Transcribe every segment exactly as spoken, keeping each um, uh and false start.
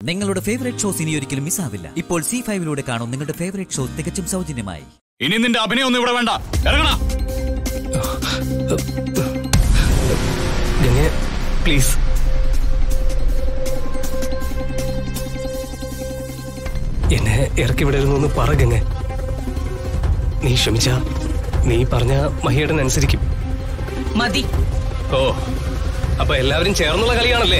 നിങ്ങളുടെ favourite shows ഇനി ഒരിക്കലും മിസ്സാവില്ല. ഇപ്പോൾ സി ഫൈവിലൂടെ കാണും നിങ്ങളുടെ ഫേവറേറ്റ് ഷോ തികച്ചും സൗജന്യമായി. ഇനി നിന്റെ അഭിനയം ഒന്നും ഇവിടെ വേണ്ട. പ്ലീസ് എന്നെ ഇറക്കി വിടരുന്നു പറ ഗംഗ. നീ ക്ഷമിച്ച നീ പറഞ്ഞ മഹിയേടൻ അനുസരിക്കും. മതി. ഓ, അപ്പൊ എല്ലാവരും ചേർന്നുള്ള കളിയാണല്ലേ?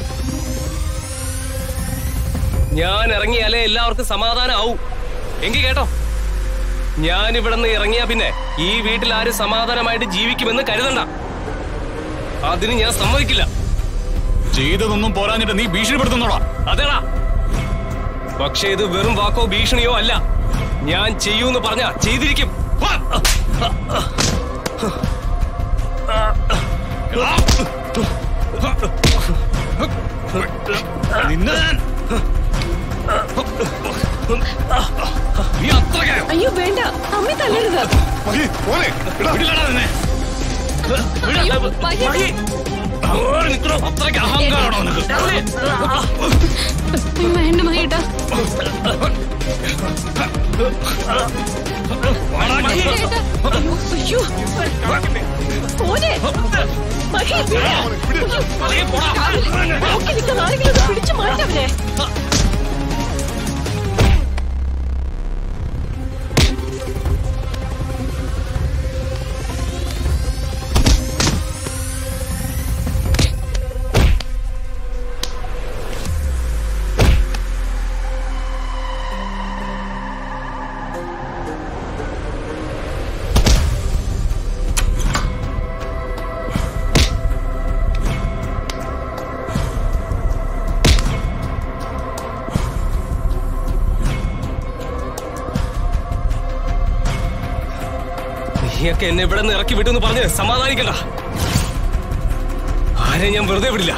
ഞാൻ ഇറങ്ങിയാലേ എല്ലാവർക്കും സമാധാനം ആവും. എങ്കിൽ കേട്ടോ, ഞാൻ ഇവിടെ നിന്ന് ഇറങ്ങിയാ പിന്നെ ഈ വീട്ടിൽ ആരും സമാധാനമായിട്ട് ജീവിക്കുമെന്ന് കരുതണ്ട. അതിന് ഞാൻ സമ്മതിക്കില്ല. ചെയ്തതൊന്നും പോരാഞ്ഞിട്ട് നീ ഭീഷണിപ്പെടുത്തുന്നോടാ? അതേടാ. പക്ഷെ ഇത് വെറും വാക്കോ ഭീഷണിയോ അല്ല. ഞാൻ ചെയ്യൂന്ന് പറഞ്ഞാ ചെയ്തിരിക്കും. അയ്യോ വേണ്ട, അമ്മ തല്ലരുത്. അത്രയ്ക്ക് അഹങ്കാരാണോ നിനക്ക്? വേണ്ട മഹിയേട്ടാ. അയ്യോ പോരെ പിടിച്ചു മാറ്റവരെ. നീയൊക്കെ എന്നെ ഇവിടെ നിന്ന് ഇറക്കി വിട്ടെന്ന് പറഞ്ഞ് സമാധാനിക്കണ്ട. ആരെ ഞാൻ വെറുതെ വിടില്ല.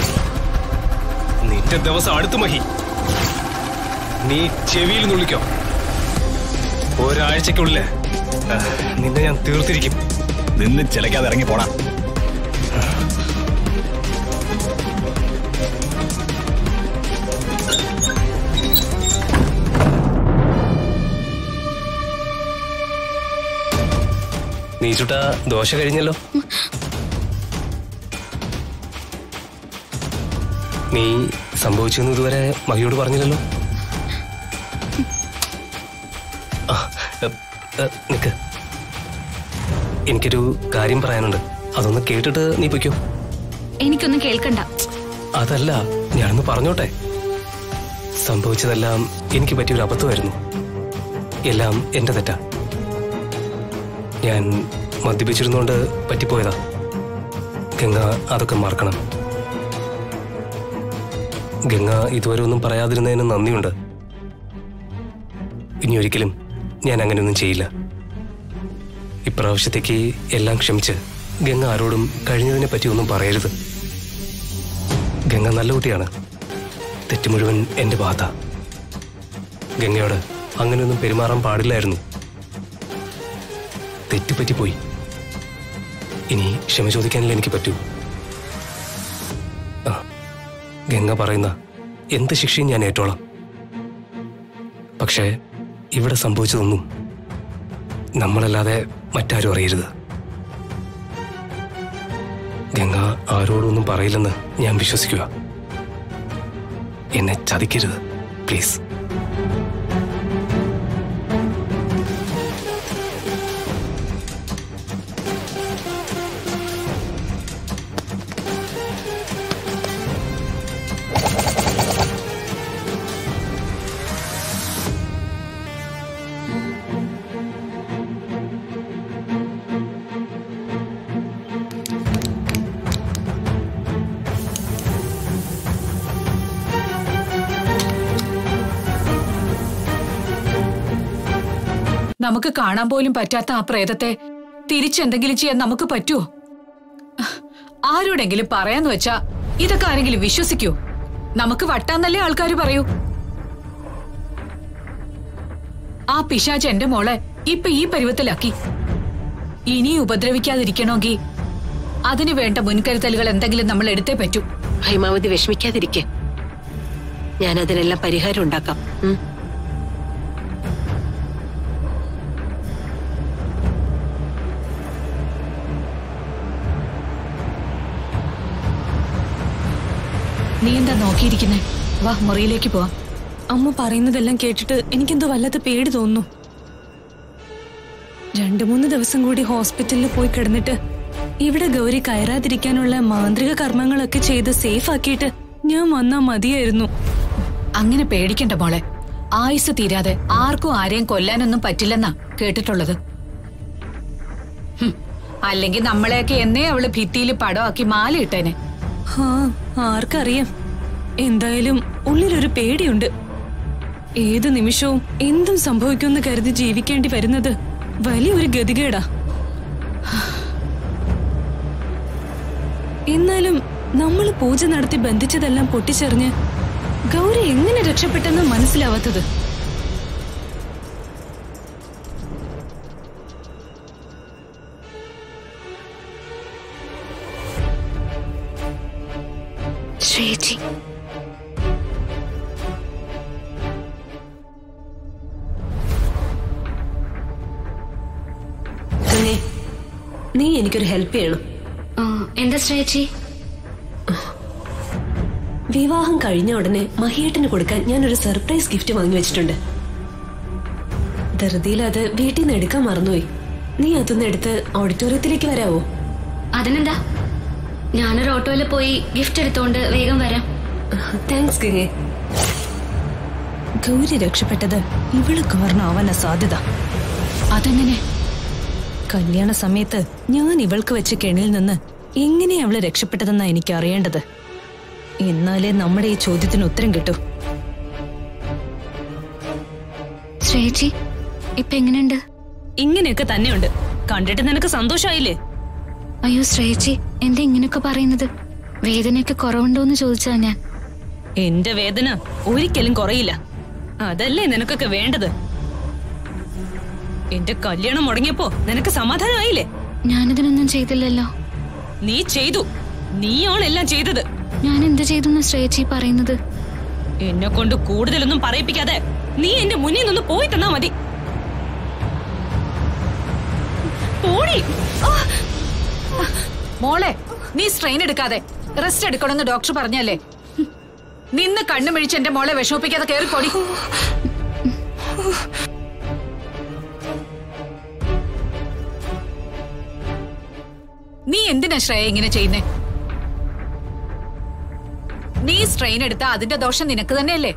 നിന്റെ ദിവസം അടുത്തു മഹി. നീ ചെവിയിൽ നുള്ളിക്കോ. ഒരാഴ്ചക്കുള്ളില് നിന്നെ ഞാൻ തീർത്തിരിക്കും. നിന്ന് ചിലക്കാതെ ഇറങ്ങി പോടാ. നീ ചുട്ട ദോശ കഴിഞ്ഞല്ലോ. നീ സംഭവിച്ചെന്ന് ഇതുവരെ മഹിയോട് പറഞ്ഞില്ലല്ലോ. നിക്ക്, എനിക്കൊരു കാര്യം പറയാനുണ്ട്. അതൊന്ന് കേട്ടിട്ട് നീ പൊയ്ക്കോ. എനിക്കൊന്നും കേൾക്കണ്ട. അതല്ല, ഞാനൊന്ന് പറഞ്ഞോട്ടെ. സംഭവിച്ചതെല്ലാം എനിക്ക് പറ്റിയൊരു അബദ്ധമായിരുന്നു. എല്ലാം എന്റെ തെറ്റാ. ഞാൻ മദ്യപിച്ചിരുന്നോണ്ട് പറ്റിപ്പോയതാ. ഗംഗ അതൊക്കെ മറക്കണം. ഗംഗ ഇതുവരെ ഒന്നും പറയാതിരുന്നതിന് നന്ദിയുണ്ട്. ഇനി ഒരിക്കലും ഞാൻ അങ്ങനെയൊന്നും ചെയ്യില്ല. ഇപ്രാവശ്യത്തേക്ക് എല്ലാം ക്ഷമിച്ച് ഗംഗ ആരോടും കഴിഞ്ഞതിനെ പറ്റി ഒന്നും പറയരുത്. ഗംഗ നല്ല കുട്ടിയാണ്. തെറ്റ് മുഴുവൻ എന്റെ ഭാഗത്താ. ഗംഗയോട് അങ്ങനെയൊന്നും പെരുമാറാൻ പാടില്ലായിരുന്നു. തെറ്റുപറ്റിപ്പോയി. ഇനി ക്ഷമ ചോദിക്കാനല്ലേ എനിക്ക് പറ്റൂ. ആ, ഗംഗ പറയുന്ന എന്ത് ശിക്ഷയും ഞാൻ ഏറ്റോളാം. പക്ഷേ ഇവിടെ സംഭവിച്ചതൊന്നും നമ്മളല്ലാതെ മറ്റാരും അറിയരുത്. ഗംഗ ആരോടൊന്നും പറയില്ലെന്ന് ഞാൻ വിശ്വസിക്കുക. എന്നെ ചതിക്കരുത് പ്ലീസ്. നമുക്ക് കാണാൻ പോലും പറ്റാത്ത ആ പ്രേതത്തെ തിരിച്ചെന്തെങ്കിലും ചെയ്യാൻ നമുക്ക് പറ്റുമോ? ആരോടെങ്കിലും പറയാന്ന് വെച്ചാ ഇതൊക്കെ ആരെങ്കിലും വിശ്വസിക്കൂ? നമുക്ക് വട്ടാന്നല്ലേ ആൾക്കാർ പറയൂ. ആ പിശാച് എന്റെ മോളെ ഇപ്പൊ ഈ പരുവത്തിലാക്കി. ഇനി ഉപദ്രവിക്കാതിരിക്കണമെങ്കിൽ അതിനു വേണ്ട മുൻകരുതലുകൾ എന്തെങ്കിലും നമ്മൾ എടുത്തേ പറ്റൂ. ഹൈമാവതി വിഷമിക്കാതിരിക്കെ. ഞാൻ അതിനെല്ലാം പരിഹാരം ഉണ്ടാക്കാം. നീ എന്താ നോക്കിയിരിക്കുന്നേ? വാ, മുറിയിലേക്ക് പോവാം. അമ്മ പറയുന്നതെല്ലാം കേട്ടിട്ട് എനിക്കെന്തോ വല്ലാത്ത പേടി തോന്നുന്നു. രണ്ടു മൂന്ന് ദിവസം കൂടി ഹോസ്പിറ്റലിൽ പോയി കിടന്നിട്ട് ഇവിടെ ഗൗരി കയറാതിരിക്കാനുള്ള മാന്ത്രിക കർമ്മങ്ങളൊക്കെ ചെയ്ത് സേഫ് ആക്കിയിട്ട് ഞാൻ വന്നാ മതിയായിരുന്നു. അങ്ങനെ പേടിക്കണ്ട മോളെ. ആയുസ് തീരാതെ ആർക്കും ആരെയും കൊല്ലാനൊന്നും പറ്റില്ലെന്നാ കേട്ടിട്ടുള്ളത്. അല്ലെങ്കിൽ നമ്മളെയൊക്കെ എന്നേ അവള് ഭിത്തിയിൽ പടമാക്കി മാലയിട്ടേനെ. ഹാ, ആർക്കറിയാം. എന്തായാലും ഉള്ളിലൊരു പേടിയുണ്ട്. ഏതു നിമിഷവും എന്തും സംഭവിക്കുമെന്ന് കരുതി ജീവിക്കേണ്ടി വരുന്നത് വലിയൊരു ഗതികേടാ. എന്നാലും നമ്മൾ പൂജ നടത്തി ബന്ധിച്ചതെല്ലാം പൊട്ടിച്ചെറിഞ്ഞ് ഗൗരി എങ്ങനെ രക്ഷപ്പെട്ടെന്ന് മനസ്സിലാവാത്തത്. ശ്രേയച്ചി, നീ എനിക്കൊരു ഹെൽപ്പ് ചെയ്യണം. എന്താ ശ്രേയച്ചി? വിവാഹം കഴിഞ്ഞ ഉടനെ മഹിയേട്ടന് കൊടുക്കാൻ ഞാനൊരു സർപ്രൈസ് ഗിഫ്റ്റ് വാങ്ങി വെച്ചിട്ടുണ്ട്. ധൃതിയിൽ അത് വീട്ടിൽ നിന്ന് എടുക്കാൻ മറന്നുപോയി. നീ അതൊന്ന് എടുത്ത് ഓഡിറ്റോറിയത്തിലേക്ക് വരാവോ? അതിനെന്താ, ഞാനൊരു ഓട്ടോയിൽ പോയി ഗിഫ്റ്റ് എടുത്തോണ്ട് വേഗം വരാം. താങ്ക്സ് ഗംഗേ. ഗൗരി രക്ഷപ്പെട്ടത് ഇവള് കാരണമാവാനാ സാധ്യത. അതെങ്ങനെ? കല്യാണ സമയത്ത് ഞാൻ ഇവൾക്ക് വെച്ച കെണിയിൽ നിന്ന് എങ്ങനെ അവള് രക്ഷപ്പെട്ടതെന്നാ എനിക്ക് അറിയേണ്ടത്. എന്നാലേ നമ്മുടെ ഈ ചോദ്യത്തിന് ഉത്തരം കിട്ടൂ. ശ്രേയച്ചി, ഇപ്പൊ എങ്ങനെയുണ്ട്? ഇങ്ങനെയൊക്കെ തന്നെയുണ്ട്. കണ്ടിട്ട് നിനക്ക് സന്തോഷായില്ലേ? അയ്യോ ശ്രേയച്ചി, എന്താ ഇങ്ങനെയൊക്കെ പറയുന്നത്? വേദനയൊക്കെ കുറവുണ്ടോന്ന് ചോദിച്ചാ ഞാൻ. എന്റെ വേദന ഒരിക്കലും കുറയില്ല. അതല്ലേ നിനക്കൊക്കെ വേണ്ടത്. എന്റെ കല്യാണം മുടങ്ങിയപ്പോ നിനക്ക് സമാധാനമായില്ലേ? ഞാനിതിനൊന്നും ചെയ്തില്ലല്ലോ. നീ ചെയ്തു. നീയാണെല്ലാം ചെയ്തത്. ഞാൻ എന്ത് ചെയ്തു ശ്രേയച്ചി പറയുന്നത്? എന്നെ കൊണ്ട് കൂടുതലൊന്നും പറയിപ്പിക്കാതെ നീ എന്റെ മുന്നിൽ നിന്ന് പോയി തന്നാ മതി. പോടി. മോളെ, നീ സ്ട്രെയിൻ എടുക്കാതെ റെസ്റ്റ് എടുക്കണമെന്ന് ഡോക്ടർ പറഞ്ഞല്ലേ? നിന്ന് കണ്ണു മിഴിച്ച് എന്റെ മോളെ വിഷമിപ്പിക്കാതെ കേറിപ്പോടി. നീ എന്തിനാ ശ്രേയ ഇങ്ങനെ ചെയ്യുന്നേ? നീ സ്ട്രെയിൻ എടുത്താ അതിന്റെ ദോഷം നിനക്ക് തന്നെയല്ലേ?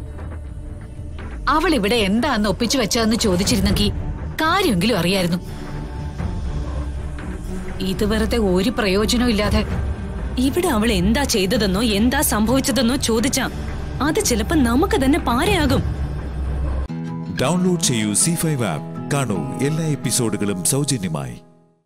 അവൾ ഇവിടെ എന്താന്ന് ഒപ്പിച്ചു വെച്ചതെന്ന് ചോദിച്ചിരുന്നെങ്കിൽ കാര്യമെങ്കിലും അറിയായിരുന്നു. ഇത് വെറുതെ ഒരു പ്രയോജനവും ഇല്ലാതെ. ഇവിടെ അവൾ എന്താ ചെയ്തതെന്നോ എന്താ സംഭവിച്ചതെന്നോ ചോദിച്ചാ അത് ചിലപ്പോ നമുക്ക് തന്നെ പാരയാകും. ഡൗൺലോഡ് ചെയ്യൂ സി ഫൈവ് ആപ്പ്. കാണൂ എല്ലാ എപ്പിസോഡുകളും സൗജന്യമായി.